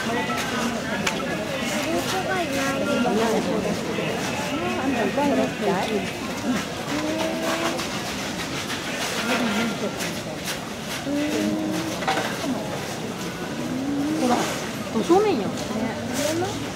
子がいない。 あんた歌いに行きたい？ほら、正面よ。ね。